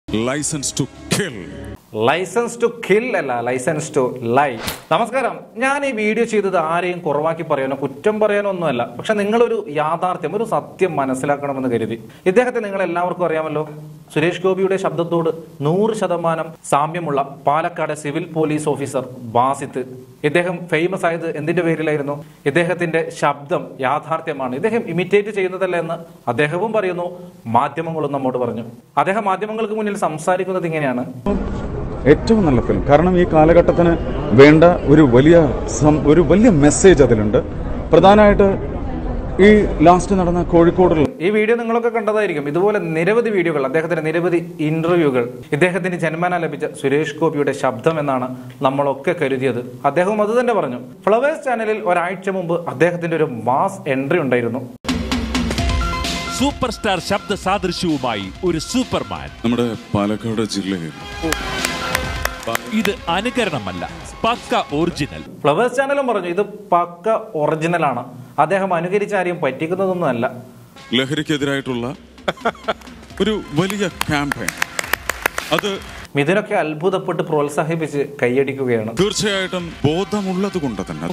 License to kill. License to kill അല്ല, licence to lie. നമസ്കാരം. ഞാൻ ഈ വീഡിയോ ചെയ്തത് ആരെയും കുറവാക്കി പറയാനോ കുറ്റം പറയാനോ ഒന്നുമല്ല. പക്ഷെ നിങ്ങളൊരു യാഥാർത്ഥ്യം, ഒരു സത്യം മനസ്സിലാക്കണമെന്ന് കരുതി. ഇദ്ദേഹത്തെ നിങ്ങൾ എല്ലാവർക്കും അറിയാമല്ലോ. സുരേഷ് ഗോപിയുടെ ശബ്ദത്തോട് 100% സാമ്യമുള്ള Palakkad civil police officer Basith. ഇദ്ദേഹം ഫേമസ് ആയത് എന്തിന്റെ പേരിലായിരുന്നു? ഇദ്ദേഹത്തിന്റെ ശബ്ദം യാഥാർത്ഥ്യമാണ്, ഇദ്ദേഹം ഇമിറ്റേറ്റ് ചെയ്യുന്നതല്ല എന്ന് അദ്ദേഹവും പറയുന്നു, മാധ്യമങ്ങളും നമ്മോട് പറഞ്ഞു. അദ്ദേഹം മാധ്യമങ്ങൾക്ക് മുന്നിൽ സംസാരിക്കുന്നത് ഇങ്ങനെയാണ്. ഏറ്റവും നല്ല ഫിലിം. കാരണം ഈ കാലഘട്ടത്തിന് വേണ്ട ഒരു വലിയ മെസ്സേജ് അതിലുണ്ട്. പ്രധാനമായിട്ട് ഈ ലാസ്റ്റ് നടന്ന കോഴിക്കോടുള്ള ഈ വീഡിയോ നിങ്ങളൊക്കെ കണ്ടതായിരിക്കും. ഇതുപോലെ നിരവധി വീഡിയോകൾ, അദ്ദേഹത്തിന്റെ നിരവധി ഇന്റർവ്യൂകൾ, ഇദ്ദേഹത്തിന് ജന്മന ലഭിച്ച സുരേഷ് ഗോപിയുടെ ശബ്ദം എന്നാണ് നമ്മളൊക്കെ കരുതിയത്. അദ്ദേഹം അത് തന്നെ പറഞ്ഞു. ഫ്ലവേഴ്സ് ചാനലിൽ ഒരാഴ്ച മുമ്പ് അദ്ദേഹത്തിന്റെ ഒരു മാസ് എൻട്രി ഉണ്ടായിരുന്നു. സൂപ്പർ സ്റ്റാർ ശബ്ദ സാദൃശ്യവുമായി ഒരു സൂപ്പർമാൻ നമ്മുടെ പാലക്കാട് ജില്ലയിൽ. ഇത് അനുകരണമല്ല, പക്ക ഒറിജിനൽ. ഫ്ലവേഴ്സ് ചാനലും പറഞ്ഞു ഇത് പക്ക ഒറിജിനൽ ആണ്. അദ്ദേഹം അനുകരിച്ച ആരെയും പറ്റിക്കുന്നതൊന്നുമല്ല. ലഹരിക്കെതിരായിട്ടുള്ള ഒരു വലിയ ക്യാമ്പയിൻ, അത് ഇതിനൊക്കെ അത്ഭുതപ്പെട്ട് പ്രോത്സാഹിപ്പിച്ച് കൈയടിക്കുകയാണ്. തീർച്ചയായിട്ടും ബോധമുള്ളത് കൊണ്ട് തന്നെ.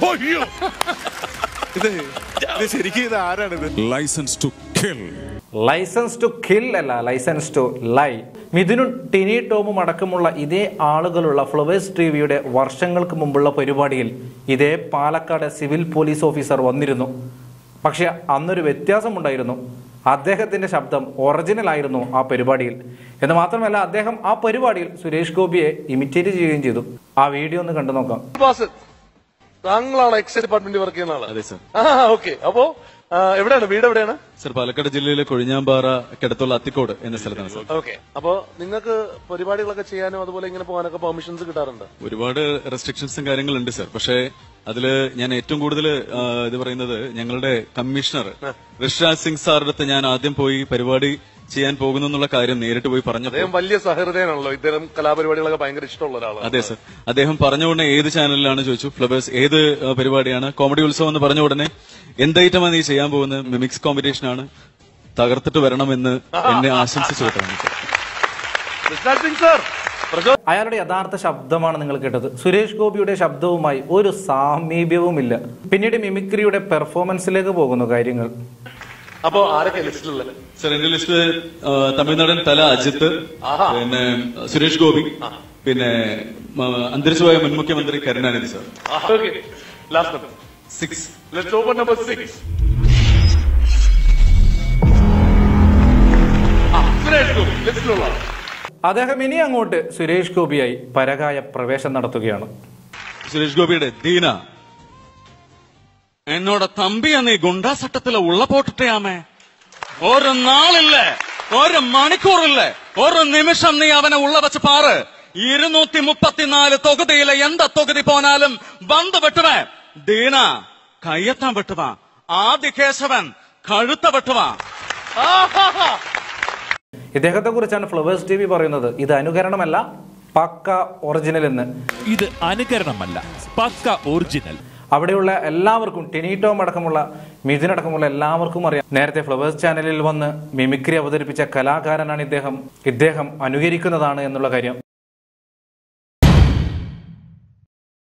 Licence to kill. Licence to kill അല്ല, ലൈസൻസ് ടു ലൈ. മിഥുനും ടിനി ടോമും അടക്കമുള്ള ഇതേ ആളുകളുള്ള ഫ്ലവേഴ്സ് ടിവിയുടെ വർഷങ്ങൾക്ക് മുമ്പുള്ള പരിപാടിയിൽ ഇതേ പാലക്കാട് സിവിൽ പോലീസ് ഓഫീസർ വന്നിരുന്നു. പക്ഷെ അന്നൊരു വ്യത്യാസമുണ്ടായിരുന്നു. അദ്ദേഹത്തിന്റെ ശബ്ദം ഒറിജിനൽ ആയിരുന്നു ആ പരിപാടിയിൽ. എന്ന് മാത്രമല്ല, അദ്ദേഹം ആ പരിപാടിയിൽ സുരേഷ് ഗോപിയെ ഇമിറ്റേറ്റ് ചെയ്യുകയും ചെയ്തു. ആ വീഡിയോ ഒന്ന് കണ്ടു നോക്കാം. താങ്കളാണ് എക്സൈസ് ഡിപ്പാർട്ട്മെന്റ് വർക്ക് ചെയ്യുന്ന ആളാണ്? അതെ സർ. ഓക്കെ. അപ്പോ എവിടെയാണ് വീട്? എവിടെയാണ് സർ? പാലക്കാട് ജില്ലയിലെ കൊഴിഞ്ഞാമ്പാറ കിടത്തുള്ള അത്തിക്കോട് എന്ന സ്ഥലത്താണ് സർ. ഓക്കെ. അപ്പോ നിങ്ങൾക്ക് പരിപാടികളൊക്കെ ചെയ്യാനും അതുപോലെ ഇങ്ങനെ പോകാനൊക്കെ പെർമിഷൻസ് കിട്ടാറുണ്ട്? ഒരുപാട് റെസ്ട്രിക്ഷൻസും കാര്യങ്ങളുണ്ട് സർ. പക്ഷേ അതില് ഞാൻ ഏറ്റവും കൂടുതൽ ഇത് പറയുന്നത് ഞങ്ങളുടെ കമ്മീഷണർ ഋഷിരാജ് സിംഗ് സാറിന്റെ അടുത്ത് ഞാൻ ആദ്യം പോയി പരിപാടി ചെയ്യാൻ പോകുന്നു എന്നുള്ള കാര്യം നേരിട്ട് പോയി പറഞ്ഞു. അദ്ദേഹം വലിയ സഹൃദയനാണല്ലോ, ഇത്തരം കലാപരിപാടികളൊക്കെ ഭയങ്കര ഇഷ്ടമുള്ള ഒരാളാണ്. അതെ സർ. അദ്ദേഹം പറഞ്ഞ ഉടനെ ഏത് ചാനലിലാണ് ചോദിച്ചു. ഫ്ലവേഴ്സ്. ഏത് പരിപാടിയാണ്? കോമഡി ഉത്സവം എന്ന് പറഞ്ഞ ഉടനെ എന്തൈറ്റമാണ് നീ ചെയ്യാൻ പോകുന്നത്? മിമിക്സ് കോമ്പറ്റീഷൻ ആണ്, തകർത്തിട്ട് വരണമെന്ന് എന്നെ ആശംസിച്ചു കേട്ടാണ്. അയാളുടെ യഥാർത്ഥ ശബ്ദമാണ് നിങ്ങൾ കേട്ടത്. സുരേഷ് ഗോപിയുടെ ശബ്ദവുമായി ഒരു സാമീപ്യവുമില്ല. പിന്നീട് മിമിക്രിയുടെ പെർഫോമൻസിലേക്ക് പോകുന്നു കാര്യങ്ങൾ. അപ്പോ ആരൊക്കെ ലിസ്റ്റിലുള്ള? സർ, എന്റെ ലിസ്റ്റ് തമിഴ്നാടൻ തല അജിത്ത്, പിന്നെ സുരേഷ് ഗോപി, പിന്നെ അന്തരിച്ചുപോയ മുൻ മുഖ്യമന്ത്രി Karunanidhi sir. Last number 6. Let's open number 6. Suresh Gopi ലിസ്റ്റിലുള്ള. അദ്ദേഹം ഇനി അങ്ങോട്ട് സുരേഷ് ഗോപിയായി പരകായ പ്രവേശം നടത്തുകയാണ്. സുരേഷ് ഗോപിയുടെ ദീന എന്നോട് തമ്പിയ നീ ഗുണ്ടാ സട്ടത്തില് ഉള്ള പോട്ടിട്ടയാമേ. ഒരു നാളില്ലേ, ഒരു മണിക്കൂറില്ലേ, ഒരു നിമിഷം നീ അവനെ ഉള്ള വെച്ച് പാറ്. 234 തൊകുതിയിലെ എന്താ തൊകുതി പോനാലും ബന്ധ് വെട്ടുവേ. ദീന കയ്യെത്താൻ വെട്ടുവാ. ആദികേശവൻ കഴുത്ത വെട്ടുവാ. ഇദ്ദേഹത്തെ കുറിച്ചാണ് ഫ്ലവേഴ്സ് ടിവി പറയുന്നത് ഇത് അനുകരണമല്ല, പക്ക ഒറിജിനൽ എന്ന്. ഇത് അനുകരണമല്ല, പക്ക ഒറിജിനൽ. അവിടെയുള്ള എല്ലാവർക്കും, ടിനി ടോം അടക്കമുള്ള, മിഥുൻ അടക്കമുള്ള എല്ലാവർക്കും അറിയാം. നേരത്തെ ഫ്ലവേഴ്സ് ചാനലിൽ വന്ന് മിമിക്രി അവതരിപ്പിച്ച കലാകാരനാണ് ഇദ്ദേഹം അനുകരിക്കുന്നതാണ് എന്നുള്ള കാര്യം.